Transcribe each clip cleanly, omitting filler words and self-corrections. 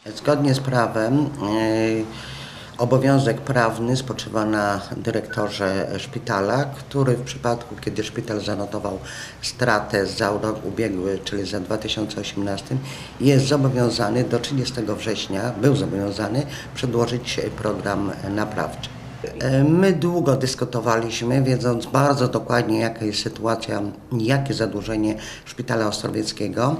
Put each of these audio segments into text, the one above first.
Zgodnie z prawem obowiązek prawny spoczywa na dyrektorze szpitala, który w przypadku, kiedy szpital zanotował stratę za rok ubiegły, czyli za 2018, jest zobowiązany do 30 września, był zobowiązany przedłożyć program naprawczy. My długo dyskutowaliśmy, wiedząc bardzo dokładnie, jaka jest sytuacja, jakie zadłużenie szpitala ostrowieckiego.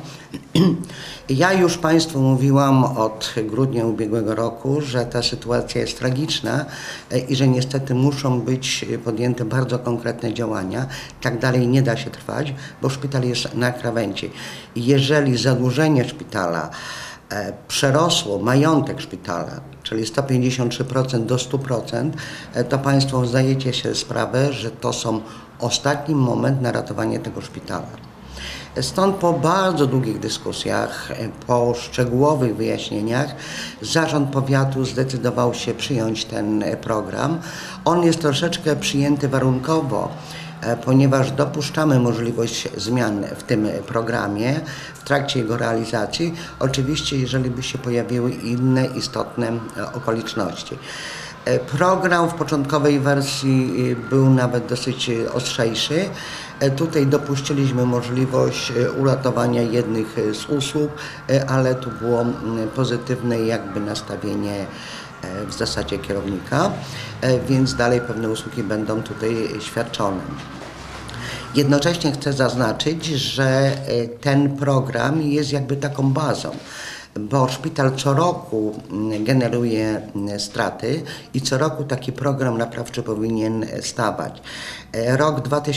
Ja już Państwu mówiłam od grudnia ubiegłego roku, że ta sytuacja jest tragiczna i że niestety muszą być podjęte bardzo konkretne działania. Tak dalej nie da się trwać, bo szpital jest na krawędzi. Jeżeli zadłużenie szpitala przerosło majątek szpitala, czyli 153% do 100%, to Państwo zdajecie się sprawę, że to są ostatni moment na ratowanie tego szpitala. Stąd po bardzo długich dyskusjach, po szczegółowych wyjaśnieniach, zarząd powiatu zdecydował się przyjąć ten program. On jest troszeczkę przyjęty warunkowo, ponieważ dopuszczamy możliwość zmian w tym programie w trakcie jego realizacji, oczywiście jeżeli by się pojawiły inne istotne okoliczności. Program w początkowej wersji był nawet dosyć ostrzejszy. Tutaj dopuściliśmy możliwość uratowania jednych z usług, ale tu było pozytywne jakby nastawienie w zasadzie kierownika, więc dalej pewne usługi będą tutaj świadczone. Jednocześnie chcę zaznaczyć, że ten program jest jakby taką bazą, bo szpital co roku generuje straty i co roku taki program naprawczy powinien stawać. Rok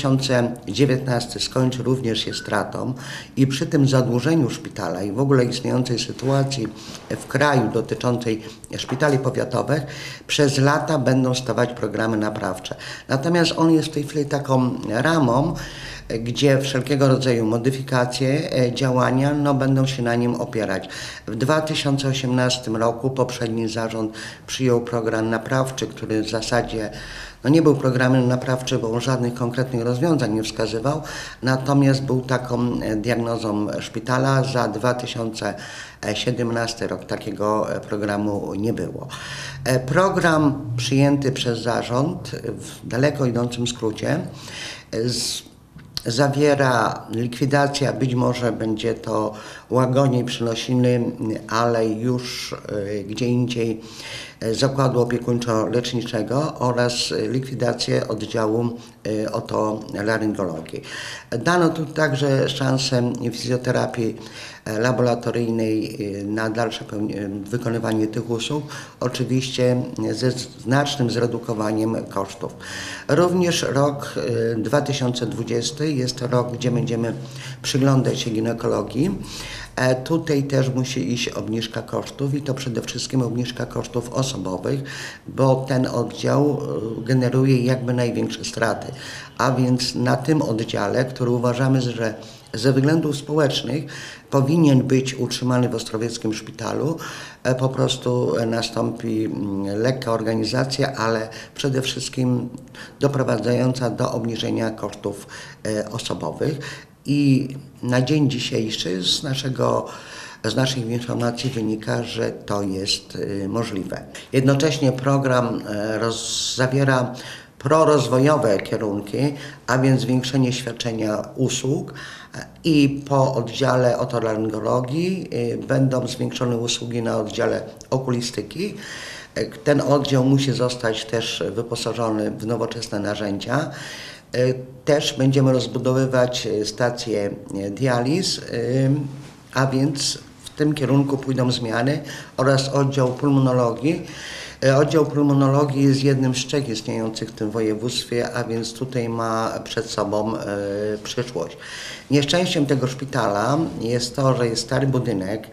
2019 skończy również się stratą i przy tym zadłużeniu szpitala i w ogóle istniejącej sytuacji w kraju dotyczącej szpitali powiatowych przez lata będą stawać programy naprawcze. Natomiast on jest w tej chwili taką ramą, gdzie wszelkiego rodzaju modyfikacje, działania będą się na nim opierać. W 2018 roku poprzedni zarząd przyjął program naprawczy, który w zasadzie nie był programem naprawczym, bo on żadnych konkretnych rozwiązań nie wskazywał, natomiast był taką diagnozą szpitala. Za 2017 rok takiego programu nie było. Program przyjęty przez zarząd w daleko idącym skrócie zawiera likwidacja, być może będzie to łagodniej przenosiny, ale już gdzie indziej zakładu opiekuńczo-leczniczego oraz likwidację oddziału otolaryngologii. Dano tu także szansę fizjoterapii laboratoryjnej na dalsze wykonywanie tych usług, oczywiście ze znacznym zredukowaniem kosztów. Również rok 2020 jest to rok, gdzie będziemy przyglądać się ginekologii. Tutaj też musi iść obniżka kosztów i to przede wszystkim obniżka kosztów osobowych, bo ten oddział generuje jakby największe straty. A więc na tym oddziale, który uważamy, że ze względów społecznych powinien być utrzymany w ostrowieckim szpitalu, po prostu nastąpi lekka organizacja, ale przede wszystkim doprowadzająca do obniżenia kosztów osobowych. I na dzień dzisiejszy z naszych informacji wynika, że to jest możliwe. Jednocześnie program zawiera prorozwojowe kierunki, a więc zwiększenie świadczenia usług i po oddziale otolaryngologii będą zwiększone usługi na oddziale okulistyki. Ten oddział musi zostać też wyposażony w nowoczesne narzędzia. Też będziemy rozbudowywać stację dializ, a więc w tym kierunku pójdą zmiany oraz oddział pulmonologii. Oddział pulmonologii jest jednym z 3 istniejących w tym województwie, a więc tutaj ma przed sobą przyszłość. Nieszczęściem tego szpitala jest to, że jest stary budynek.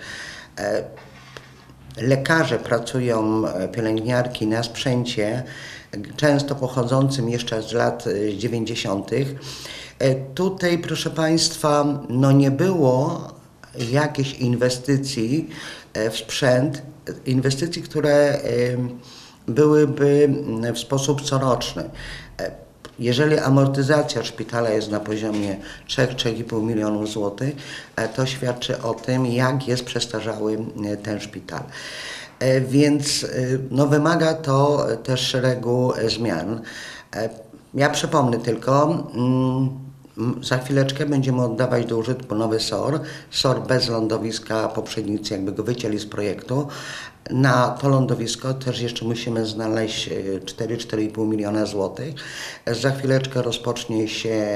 Lekarze pracują, pielęgniarki na sprzęcie, często pochodzącym jeszcze z lat 90. Tutaj, proszę Państwa, nie było jakiejś inwestycji w sprzęt, które byłyby w sposób coroczny. Jeżeli amortyzacja szpitala jest na poziomie 3-3,5 milionów złotych, to świadczy o tym, jak jest przestarzały ten szpital. Więc no, wymaga to też szeregu zmian. Ja przypomnę tylko, za chwileczkę będziemy oddawać do użytku nowy SOR bez lądowiska, poprzednicy jakby go wycięli z projektu. Na to lądowisko też jeszcze musimy znaleźć 4-4,5 miliona złotych. Za chwileczkę rozpocznie się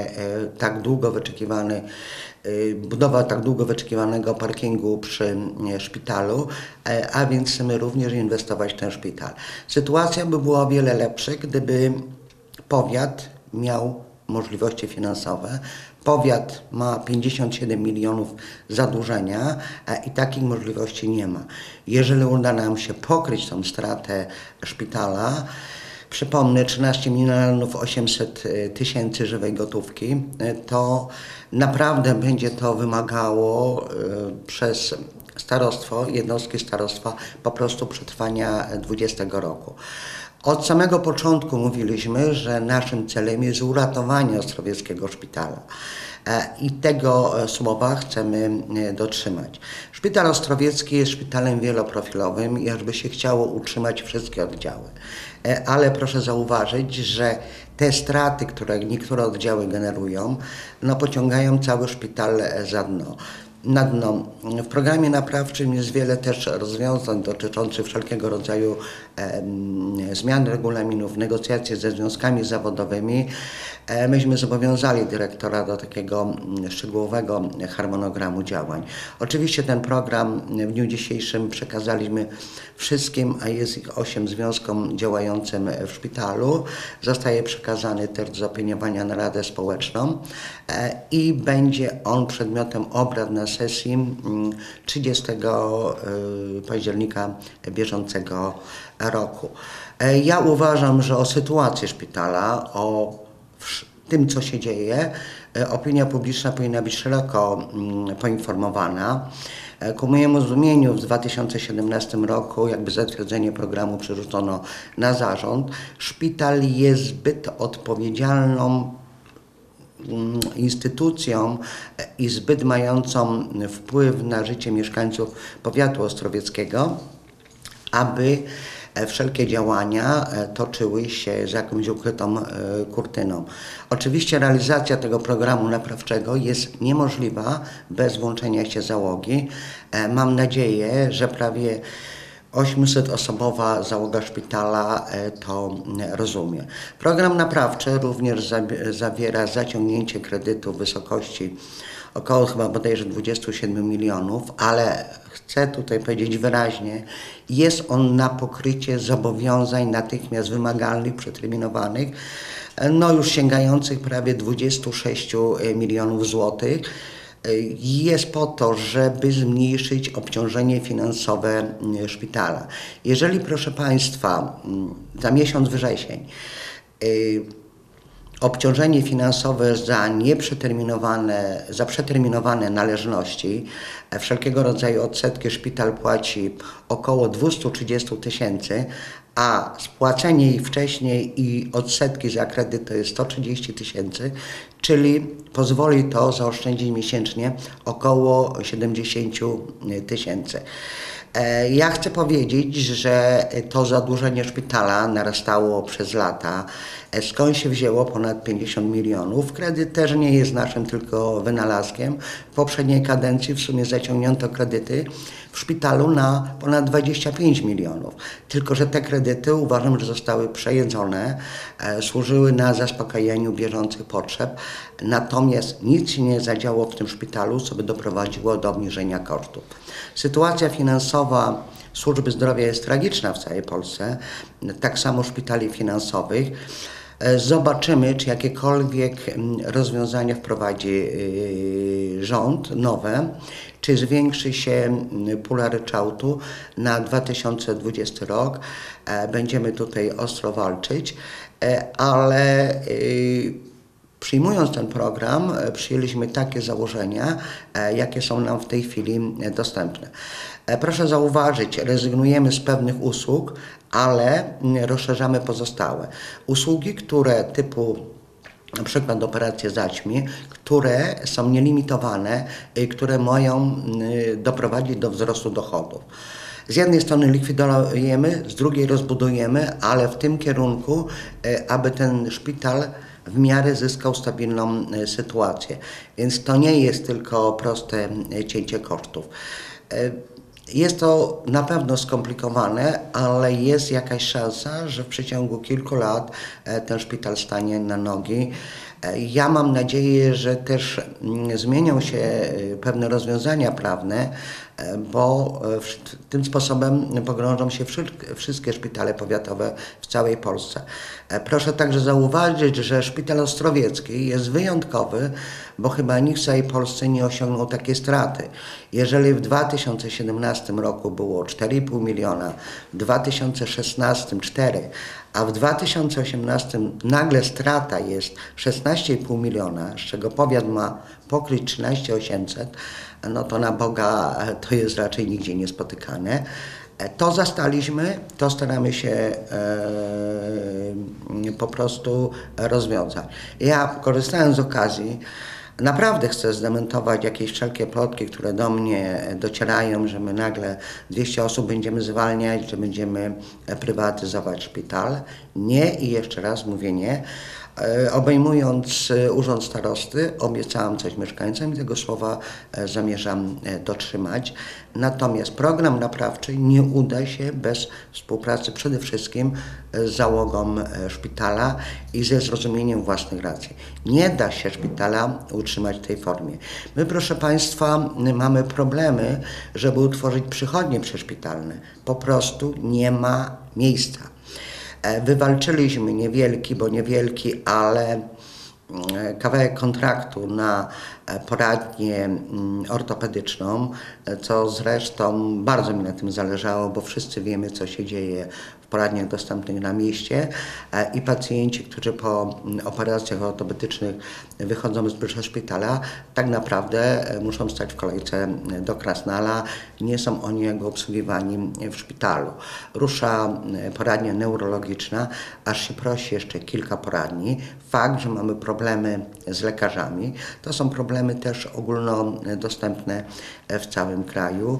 budowa tak długo wyczekiwanego parkingu przy szpitalu, a więc chcemy również inwestować w ten szpital. Sytuacja by była o wiele lepsza, gdyby powiat miał możliwości finansowe. Powiat ma 57 milionów zadłużenia i takich możliwości nie ma. Jeżeli uda nam się pokryć tą stratę szpitala, przypomnę 13 milionów 800 tysięcy żywej gotówki, to naprawdę będzie to wymagało przez starostwo, jednostki starostwa po prostu przetrwania 2020 roku. Od samego początku mówiliśmy, że naszym celem jest uratowanie Ostrowieckiego Szpitala i tego słowa chcemy dotrzymać. Szpital Ostrowiecki jest szpitalem wieloprofilowym i aż by się chciało utrzymać wszystkie oddziały. Ale proszę zauważyć, że te straty, które niektóre oddziały generują, no pociągają cały szpital na dno. W programie naprawczym jest wiele też rozwiązań dotyczących wszelkiego rodzaju zmian regulaminów, negocjacji ze związkami zawodowymi. Myśmy zobowiązali dyrektora do takiego szczegółowego harmonogramu działań. Oczywiście ten program w dniu dzisiejszym przekazaliśmy wszystkim, a jest ich 8 związkom działającym w szpitalu. Zostaje przekazany też do zaopiniowania na Radę Społeczną i będzie on przedmiotem obrad na sesji 30 października bieżącego roku. Ja uważam, że o sytuacji szpitala, o tym, co się dzieje, opinia publiczna powinna być szeroko poinformowana. Ku mojemu zdumieniu w 2017 roku jakby zatwierdzenie programu przerzucono na zarząd. Szpital jest zbyt odpowiedzialną instytucją i zbyt mającą wpływ na życie mieszkańców powiatu ostrowieckiego, aby wszelkie działania toczyły się za jakąś ukrytą kurtyną. Oczywiście realizacja tego programu naprawczego jest niemożliwa bez włączenia się załogi. Mam nadzieję, że prawie 800-osobowa załoga szpitala to rozumie. Program naprawczy również zawiera zaciągnięcie kredytu w wysokości około chyba bodajże 27 milionów, ale chcę tutaj powiedzieć wyraźnie, jest on na pokrycie zobowiązań natychmiast wymagalnych, przeterminowanych, no już sięgających prawie 26 milionów złotych. Jest po to, żeby zmniejszyć obciążenie finansowe szpitala. Jeżeli, proszę Państwa, za miesiąc wrzesień obciążenie finansowe za przeterminowane należności, wszelkiego rodzaju odsetki szpital płaci około 230 tysięcy, a spłacenie ich wcześniej i odsetki za kredyt to jest 130 tysięcy, czyli pozwoli to zaoszczędzić miesięcznie około 70 tysięcy. Ja chcę powiedzieć, że to zadłużenie szpitala narastało przez lata. Skąd się wzięło ponad 50 milionów? Kredyt też nie jest naszym tylko wynalazkiem. W poprzedniej kadencji w sumie zaciągnięto kredyty w szpitalu na ponad 25 milionów. Tylko że te kredyty uważam, że zostały przejedzone, służyły na zaspokajaniu bieżących potrzeb. Natomiast nic się nie zadziało w tym szpitalu, co by doprowadziło do obniżenia kosztów. Sytuacja finansowa służby zdrowia jest tragiczna w całej Polsce, tak samo szpitali finansowych. Zobaczymy, czy jakiekolwiek rozwiązania wprowadzi rząd nowe, czy zwiększy się pula ryczałtu na 2020 rok. Będziemy tutaj ostro walczyć, ale przyjmując ten program, przyjęliśmy takie założenia, jakie są nam w tej chwili dostępne. Proszę zauważyć, rezygnujemy z pewnych usług, ale rozszerzamy pozostałe. Usługi, które typu na przykład operacje zaćmy, które są nielimitowane, które mają doprowadzić do wzrostu dochodów. Z jednej strony likwidujemy, z drugiej rozbudujemy, ale w tym kierunku, aby ten szpital w miarę zyskał stabilną sytuację. Więc to nie jest tylko proste cięcie kosztów. Jest to na pewno skomplikowane, ale jest jakaś szansa, że w przeciągu kilku lat ten szpital stanie na nogi. Ja mam nadzieję, że też zmienią się pewne rozwiązania prawne, bo tym sposobem pogrążą się wszystkie szpitale powiatowe w całej Polsce. Proszę także zauważyć, że szpital ostrowiecki jest wyjątkowy, bo chyba nikt w całej Polsce nie osiągnął takiej straty. Jeżeli w 2017 roku było 4,5 miliona, w 2016 4, a w 2018 nagle strata jest 16,5 miliona, z czego powiat ma pokryć 13 800, no to na Boga to jest raczej nigdzie niespotykane. To zastaliśmy, to staramy się po prostu rozwiązać. Ja, korzystając z okazji, naprawdę chcę zdementować jakieś wszelkie plotki, które do mnie docierają, że my nagle 200 osób będziemy zwalniać, że będziemy prywatyzować szpital. Nie i jeszcze raz mówię nie. Obejmując urząd starosty, obiecałam coś mieszkańcom i tego słowa zamierzam dotrzymać. Natomiast program naprawczy nie uda się bez współpracy przede wszystkim z załogą szpitala i ze zrozumieniem własnych racji. Nie da się szpitala utrzymać w tej formie. My, proszę Państwa, mamy problemy, żeby utworzyć przychodnie przyszpitalne. Po prostu nie ma miejsca. Wywalczyliśmy niewielki, ale kawałek kontraktu na poradnię ortopedyczną, co zresztą bardzo mi na tym zależało, bo wszyscy wiemy, co się dzieje w poradniach dostępnych na mieście i pacjenci, którzy po operacjach ortopedycznych wychodzą z szpitala, tak naprawdę muszą stać w kolejce do Krasnala. Nie są oni jakby obsługiwani w szpitalu. Rusza poradnia neurologiczna, aż się prosi jeszcze kilka poradni. Fakt, że mamy problemy z lekarzami, to są problemy też ogólnodostępne w całym kraju.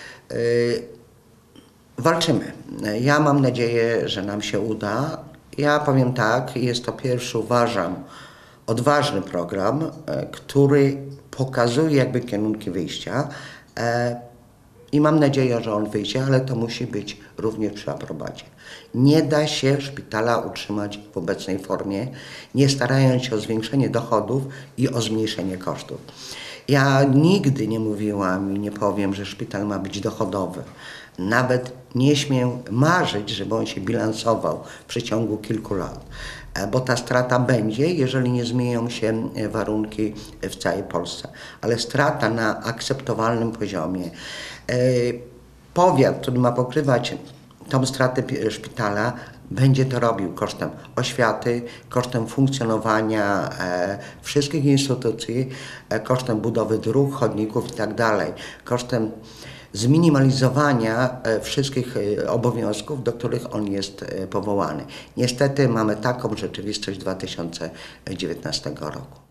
Walczymy. Ja mam nadzieję, że nam się uda. Ja powiem tak, jest to pierwszy, uważam, odważny program, który pokazuje jakby kierunki wyjścia i mam nadzieję, że on wyjdzie, ale to musi być również przy aprobacie. Nie da się szpitala utrzymać w obecnej formie, nie starając się o zwiększenie dochodów i o zmniejszenie kosztów. Ja nigdy nie mówiłam i nie powiem, że szpital ma być dochodowy. Nawet nie śmiem marzyć, żeby on się bilansował w przeciągu kilku lat, bo ta strata będzie, jeżeli nie zmienią się warunki w całej Polsce. Ale strata na akceptowalnym poziomie. Powiat, który ma pokrywać tą stratę szpitala, będzie to robił kosztem oświaty, kosztem funkcjonowania wszystkich instytucji, kosztem budowy dróg, chodników itd., kosztem zminimalizowania wszystkich obowiązków, do których on jest powołany. Niestety mamy taką rzeczywistość 2019 roku.